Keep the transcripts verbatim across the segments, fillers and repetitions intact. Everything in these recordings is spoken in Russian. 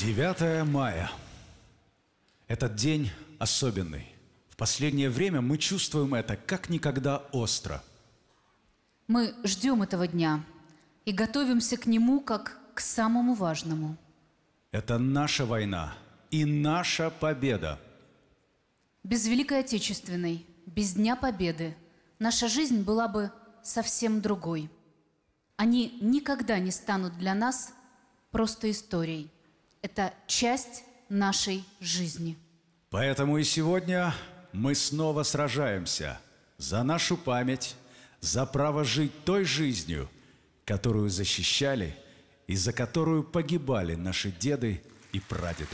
девятое мая. Этот день особенный. В последнее время мы чувствуем это как никогда остро. Мы ждем этого дня и готовимся к нему как к самому важному. Это наша война и наша победа. Без Великой Отечественной, без Дня Победы наша жизнь была бы совсем другой. Они никогда не станут для нас просто историей. Это часть нашей жизни. Поэтому и сегодня мы снова сражаемся за нашу память, за право жить той жизнью, которую защищали и за которую погибали наши деды и прадеды.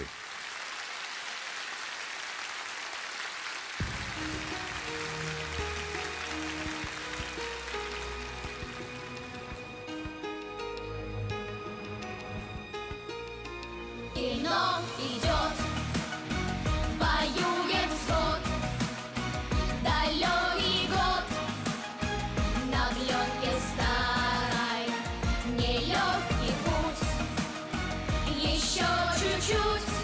Кино идет, воюет взвод, далекий год, на пленке старой, нелегкий путь, еще чуть-чуть.